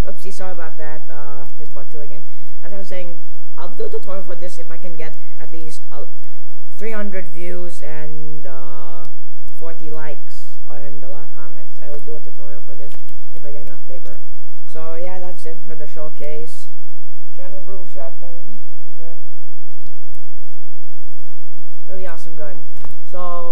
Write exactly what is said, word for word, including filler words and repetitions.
Oopsie, sorry about that. Uh, this part two again. As I was saying, I'll do a tutorial for this if I can get at least uh, three hundred views and uh, forty likes and a lot of comments. I will do a tutorial for this if I get enough paper. So yeah, that's it for the showcase. Channel Broom shotgun. Really awesome gun. So